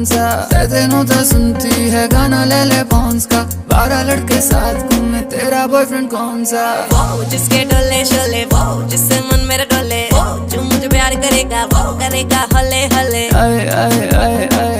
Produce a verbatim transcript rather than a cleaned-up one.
कौन सा, तेनों तो सुनती है गाना ले ले पॉन्स का, बारह लड़के साथ घूमे तेरा बॉयफ्रेंड कौन सा। वो जिसके डोले शोले, वो जिससे मन मेरा डोले, वो जो मुझे प्यार करेगा वो करेगा हले हले। आए आए आए आए